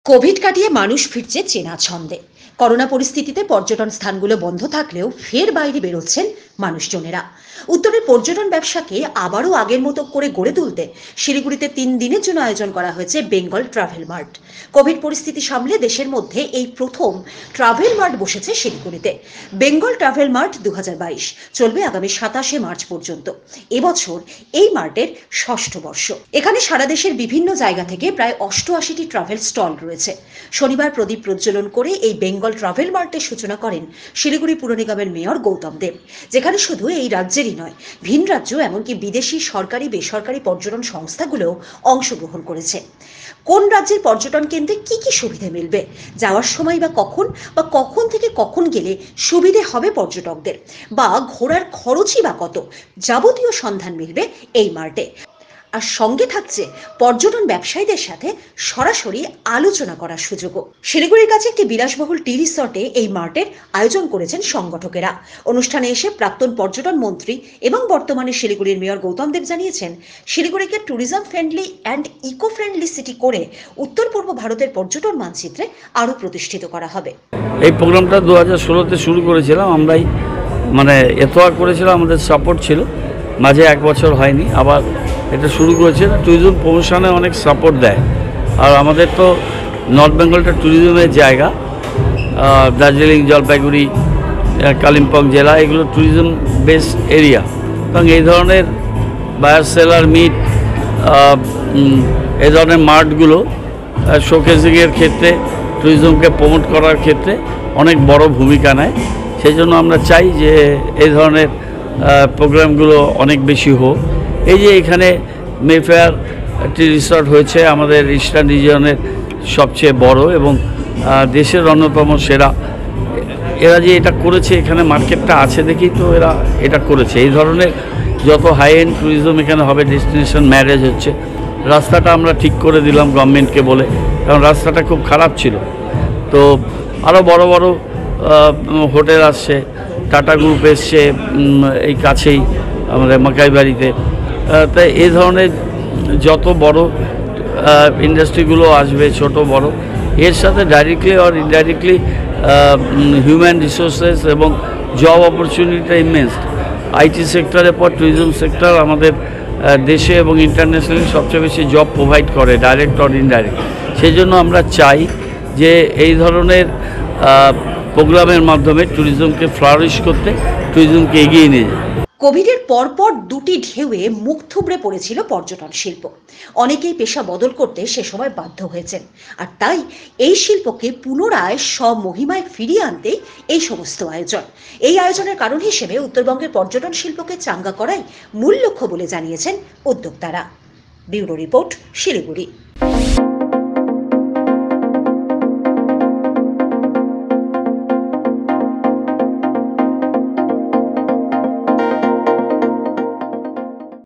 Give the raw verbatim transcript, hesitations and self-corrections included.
Covid কাটিয়ে মানুষ ফিরছে চেনা ছন্দে। করোনা পরিস্থিতিতে পর্যটন স্থানগুলো বন্ধ থাকলেও ফের বাইরে বেরোচ্ছেন মানুষজনেরা। উত্তরের পর্যটন ব্যবসাকে আবারও আগের মতো করে গড়ে তুলতে শিলিগুড়িতে তিন দিনের জন্য আয়োজন করা হয়েছে বেঙ্গল ট্রাভেল মার্ট। কোভিড পরিস্থিতি সামলে দেশের মধ্যে এই প্রথম ট্রাভেল মার্ট বসেছে শিলিগুড়িতে। বেঙ্গল ট্রাভেল মার্ট দু হাজার বাইশ চলবে আগামী সাতাশে মার্চ পর্যন্ত। এবছর এই মার্টের ষষ্ঠ বর্ষ। এখানে সারা দেশের বিভিন্ন জায়গা থেকে প্রায় অষ্টআশিটি ট্রাভেল স্টল রয়েছে। শনিবার প্রদীপ প্রজ্বলন করে এই বেঙ্গল ট্রাভেল মার্টের সূচনা করেন শিলিগুড়ি পুর নিগমের মেয়র গৌতম দেব। যেখানে শুধু এই রাজ্যেরই নয়, ভিন রাজ্য এমনকি বিদেশি সরকারি বেসরকারি পর্যটন সংস্থাগুলোও অংশগ্রহণ করেছে। কোন রাজ্যের পর্যটন কেন্দ্রে কি কি সুবিধা মিলবে, যাওয়ার সময় বা কখন বা কখন থেকে কখন গেলে সুবিধে হবে পর্যটকদের, বা ঘোরার খরচই বা কত, যাবতীয় সন্ধান মিলবে এই মার্টে। আর সঙ্গে থাকছে পর্যটন ব্যবসায়ীদের সাথে সরাসরি আলোচনা করার সুযোগও। শিলিগুড়ির কাছে একটি বিলাসবহুল টি রিসর্টে এই মার্টের আয়োজন করেছেন সংগঠকেরা। অনুষ্ঠানে এসে প্রাক্তন পর্যটন মন্ত্রী এবং বর্তমানে শিলিগুড়ির মেয়র গৌতম দেব জানিয়েছেন, শিলিগুড়িকে tourism friendly and eco friendly city করে উত্তর পূর্ব ভারতের পর্যটন মানচিত্রে আরও প্রতিষ্ঠিত করা হবে। এই প্রোগ্রামটা দু হাজার ষোলোতে শুরু করেছিলাম, আমরাই মানে এতোয়া করেছিলাম, আমাদের সাপোর্ট ছিল, মাঝে এক বছর হয়নি, আবার এটা শুরু করেছে। ট্যুরিজম প্রমোশনে অনেক সাপোর্ট দেয়। আর আমাদের তো নর্থ বেঙ্গলটা ট্যুরিজমের জায়গা, দার্জিলিং, জলপাইগুড়ি, কালিম্পং জেলা, এগুলো ট্যুরিজম বেসড এরিয়া। এবং এই ধরনের বায়ার সেলার মিট, এই ধরনের মার্টগুলো শোকেসিংয়ের ক্ষেত্রে, ট্যুরিজমকে প্রমোট করার ক্ষেত্রে অনেক বড় ভূমিকা নেয়। সেই জন্য আমরা চাই যে এই ধরনের প্রোগ্রামগুলো অনেক বেশি হোক। এই যে এখানে মেফেয়ার একটি রিসর্ট হয়েছে, আমাদের ইস্টার্ন রিজিয়নের সবচেয়ে বড় এবং দেশের অন্যতম সেরা। এরা যে এটা করেছে, এখানে মার্কেটটা আছে দেখেই তো এরা এটা করেছে। এই ধরনের যত হাই এন্ড ট্যুরিজম এখানে হবে, ডেস্টিনেশন ম্যারেজ হচ্ছে। রাস্তাটা আমরা ঠিক করে দিলাম গভর্নমেন্টকে বলে, কারণ রাস্তাটা খুব খারাপ ছিল। তো আরও বড় বড় হোটেল আসছে, টাটা গ্রুপ এসছে এই কাছেই আমাদের মাকাইবাড়িতে। তাই এই ধরনের যত বড় ইন্ডাস্ট্রিগুলো আসবে, ছোট বড়, এর সাথে ডাইরেক্টলি আর ইনডাইরেক্টলি হিউম্যান রিসোর্সেস এবং জব অপরচুনিটিটা ইমেন্স। আইটি সেক্টরের পর ট্যুরিজম সেক্টর আমাদের দেশে এবং ইন্টারন্যাশনালি সবচেয়ে বেশি জব প্রোভাইড করে, ডাইরেক্ট আর ইনডাইরেক্ট। সেই জন্য আমরা চাই যে এই ধরনের প্রোগ্রামের মাধ্যমে ট্যুরিজমকে ফ্লারিশ করতে, ট্যুরিজমকে এগিয়ে নিয়ে যায়। কোভিডের পরপর দুটি ঢেউয়ে মুখ থুবড়ে পড়েছিল পর্যটন শিল্প। অনেকেই পেশা বদল করতে সে সময় বাধ্য হয়েছেন, আর তাই এই শিল্পকে পুনরায় স্বমহিমায় ফিরিয়ে আনতে এই সমস্ত আয়োজন। এই আয়োজনের কারণ হিসেবে উত্তরবঙ্গের পর্যটন শিল্পকে চাঙ্গা করাই মূল লক্ষ্য বলে জানিয়েছেন উদ্যোক্তারা। Bureau report, Siliguri.